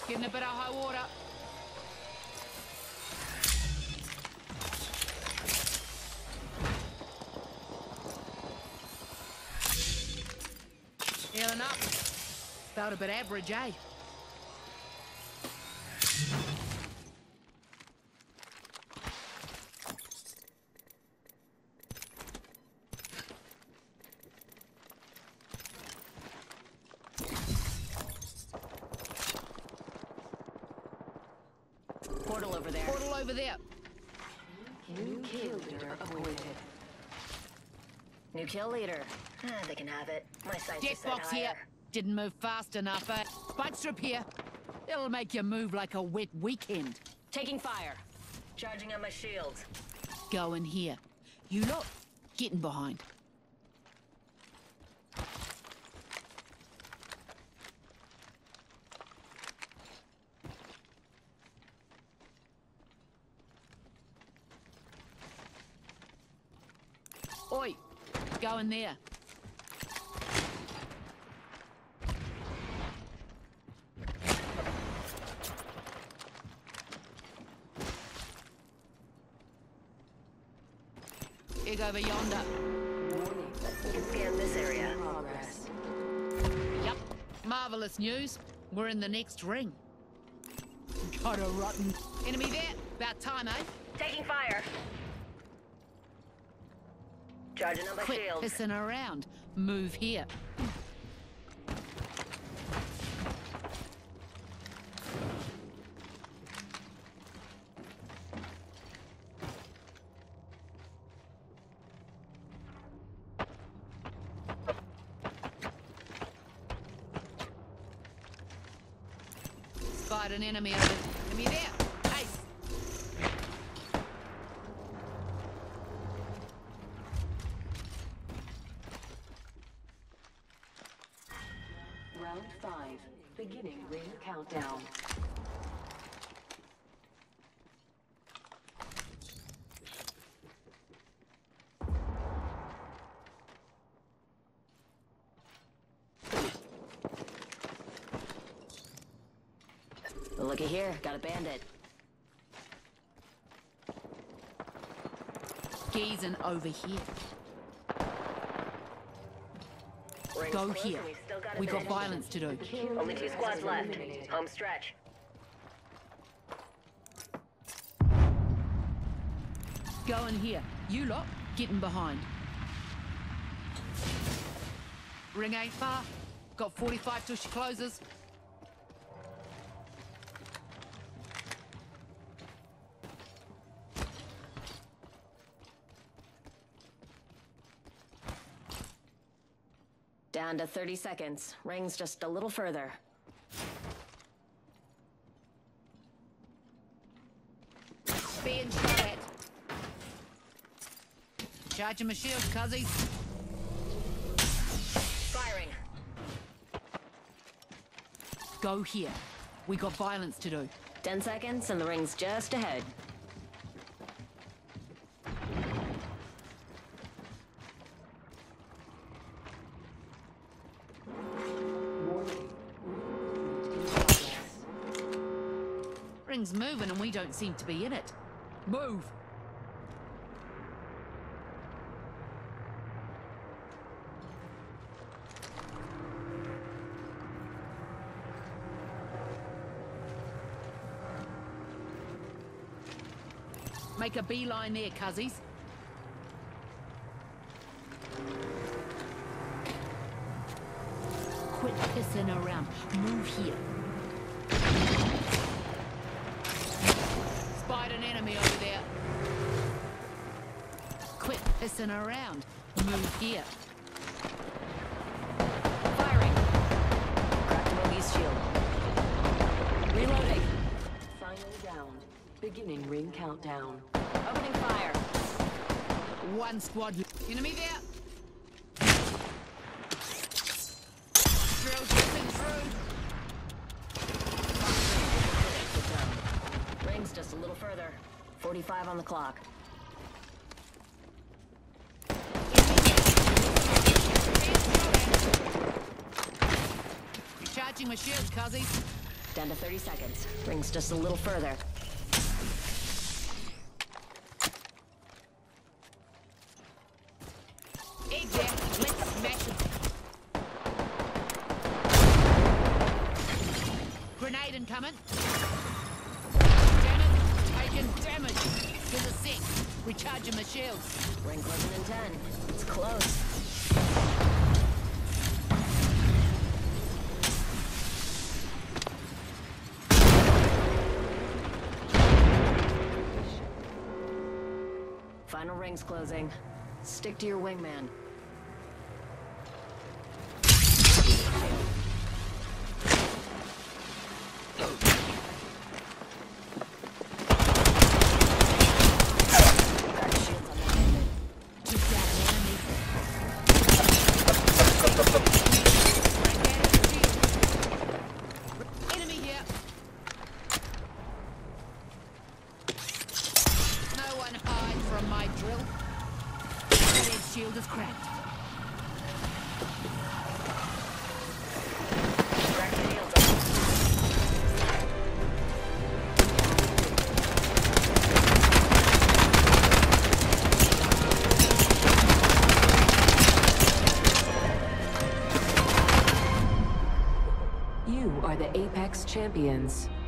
Getting a bit of high water. Healing up. Felt a bit average, eh? Portal over there. Portal over there. New kill leader appointed. New kill leader. They can have it. My sights are set Jetbox here. higher. Didn't move fast enough, eh? Spike strip here. It'll make you move like a wet weekend. Taking fire. Charging on my shields. Going here. You lot, getting behind. Oi, go in there. Egg over yonder. Warning. We can scan this area. Progress. Yup. Marvelous news. We're in the next ring. Got a rotten enemy there. About time, eh? Taking fire. Charging on my Quit shields. pissing around. Move here. Spied an enemy over. Enemy there. Ace. Round 5. Beginning ring countdown. Looky here. Got a bandit. Geezing over here. Ring's Go close, here. and we've still got a We got minute. violence to do. Only 2 squads left. Home stretch. Going here. You lot, getting behind. Ring ain't far. Got 45 till she closes. Down to 30 seconds. Ring's just a little further. Being shot at. Charging my shield, cuzzies. Firing. Go here. We got violence to do. 10 seconds and the ring's just ahead. Warning. In progress. Ring's moving and we don't seem to be in it. Move! Make a beeline there, cuzzies. Quit pissing around. Move here. Spied an enemy over there. Quit pissing around. Move here. Firing. Cracked Mogi's shield. Reloading. Final round. Beginning ring countdown. Opening fire. One squad. Enemy there. Drill dripping through. Ring's just a little further. 45 on the clock. Recharging my shields, cuzzies. Down to 30 seconds. Ring's just a little further. Egg there. Let's smash it. Grenade incoming. Damn it. Taking damage. There's a sec. Recharging my shields. Ring closing in 10. It's close. Final ring's closing. Stick to your wingman. Shield is cracked. You are the Apex Champions.